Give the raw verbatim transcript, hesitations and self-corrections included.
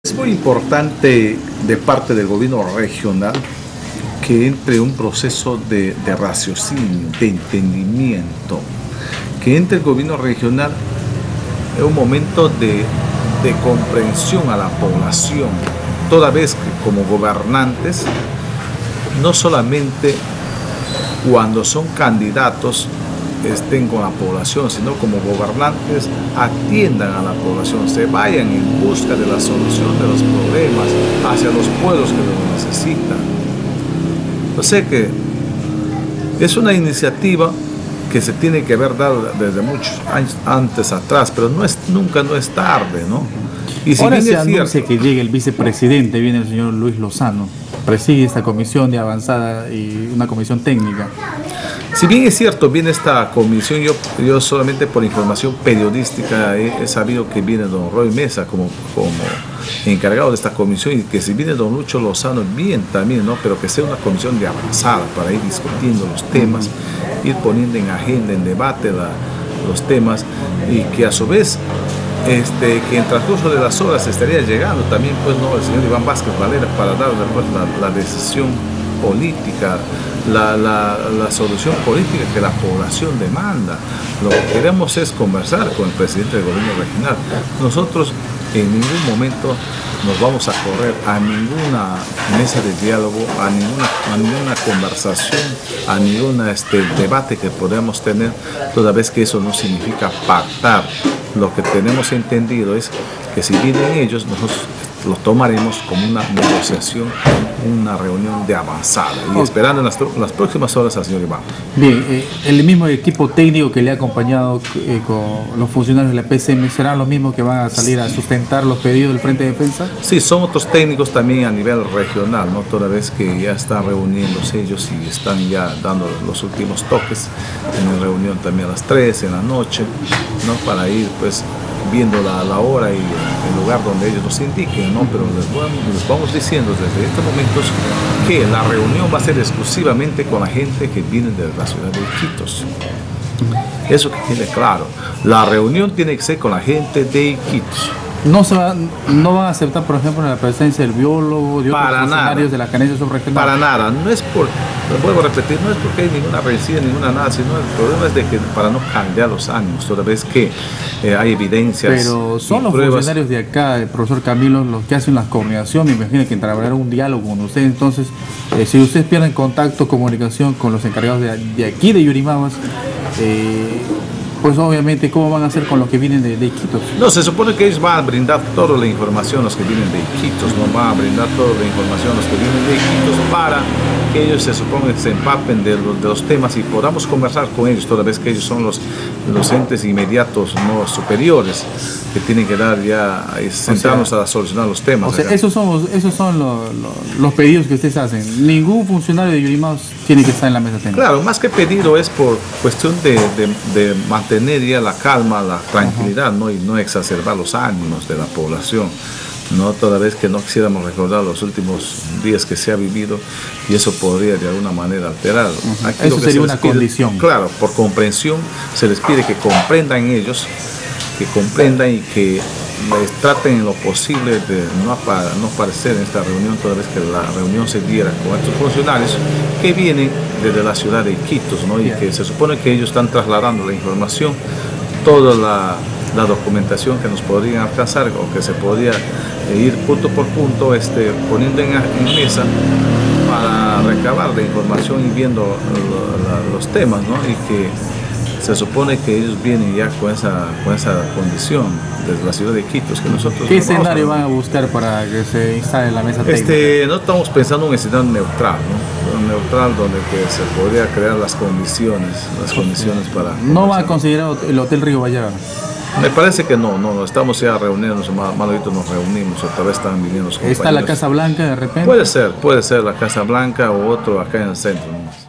Es muy importante de parte del gobierno regional que entre un proceso de, de raciocinio, de entendimiento, que entre el gobierno regional en un momento de, de comprensión a la población, toda vez que como gobernantes, no solamente cuando son candidatos estén con la población, sino como gobernantes atiendan a la población, se vayan en busca de la solución de los problemas hacia los pueblos que lo necesitan. O sea que es una iniciativa que se tiene que haber dado desde muchos años antes atrás, pero no es, nunca no es tarde, ¿no? Y si Ahora se anuncia cierto, que llegue el vicepresidente, viene el señor Luis Lozano, preside esta comisión de avanzada y una comisión técnica. Si bien es cierto, viene esta comisión, yo, yo solamente por información periodística he, he sabido que viene don Roy Mesa como, como encargado de esta comisión, y que si viene don Lucho Lozano, bien también, ¿no? Pero que sea una comisión de avanzada para ir discutiendo los temas, ir poniendo en agenda, en debate la, los temas, y que a su vez Este, que en transcurso de las horas estaría llegando también, pues, no, el señor Iván Vázquez Valera para dar después la, la decisión política, la, la, la solución política que la población demanda. Lo que queremos es conversar con el presidente del gobierno regional. Nosotros en ningún momento nos vamos a correr a ninguna mesa de diálogo, a ninguna, a ninguna conversación, a ningún este, debate que podamos tener, toda vez que eso no significa pactar. Lo que tenemos entendido es que si vienen ellos, nosotros lo tomaremos como una negociación, una reunión de avanzada, y esperando en las, las próximas horas al señor Iván. Bien, eh, el mismo equipo técnico que le ha acompañado eh, con los funcionarios de la P C M, ¿serán los mismos que van a salir a sustentar los pedidos del Frente de Defensa? Sí, son otros técnicos también a nivel regional, ¿no? Toda vez que ya están reuniéndose ellos y están ya dando los últimos toques en la reunión también a las tres en la noche, ¿no? Para ir pues viendo la, la hora y el lugar donde ellos nos indiquen, ¿no? Pero les vamos, les vamos diciendo desde estos momentos que la reunión va a ser exclusivamente con la gente que viene de la ciudad de Iquitos. Eso que quede claro. La reunión tiene que ser con la gente de Iquitos. No, se va, no van a aceptar, por ejemplo, la presencia del biólogo, de otros funcionarios de la gerencia subregional. Para nada, no es por, lo vuelvo a repetir, no es porque hay ninguna rencilla, ninguna nada, sino el problema es de que para no cambiar los ánimos, toda vez que eh, hay evidencias. Pero son los pruebas. Funcionarios de acá, el profesor Camilo, los que hacen la coordinación, me imagino que entablarán un diálogo con ustedes. Entonces, eh, si ustedes pierden contacto, comunicación con los encargados de, de aquí de Yurimaguas, eh, pues obviamente, ¿cómo van a hacer con los que vienen de, de Iquitos? No, se supone que ellos van a brindar toda la información a los que vienen de Iquitos, no van a brindar toda la información a los que vienen de Iquitos para que ellos se supone que se empapen de los, de los temas y podamos conversar con ellos, toda vez que ellos son los, los entes inmediatos, no superiores, que tienen que dar ya, sentarnos o sea, a solucionar los temas. O sea, esos son, los, esos son los, los, los pedidos que ustedes hacen. Ningún funcionario de Yurimaguas tiene que estar en la mesa técnica. Claro, más que pedido es por cuestión de, de, de mantener ya la calma, la tranquilidad, ¿no? Y no exacerbar los ánimos de la población, ¿no? Toda vez que no quisiéramos recordar los últimos días que se ha vivido, y eso podría de alguna manera alterar. Uh-huh. Aquí eso sería una pide, condición. Claro, por comprensión se les pide que comprendan ellos, que comprendan y que les traten en lo posible de no, para, no aparecer en esta reunión, toda vez que la reunión se diera con estos funcionarios que vienen desde la ciudad de Iquitos, ¿no? Y yeah. que se supone que ellos están trasladando la información, toda la, la documentación que nos podrían alcanzar o que se podría ir punto por punto este, poniendo en, en mesa para recabar la información y viendo lo, la, los temas, ¿no? Y que se supone que ellos vienen ya con esa, con esa condición desde la ciudad de Iquitos, que nosotros... ¿Qué escenario van a buscar para que se instale la mesa técnica? Este, no estamos pensando en un escenario neutral, ¿no? Un neutral donde que se podría crear las condiciones, las condiciones para... ¿No va a considerar el Hotel Río Vallarta? Me parece que no, no, estamos ya reuniéndonos, más ahorita nos reunimos, otra vez están viniendo los compañeros. ¿Está la Casa Blanca de repente? Puede ser, puede ser la Casa Blanca o otro acá en el centro, ¿no?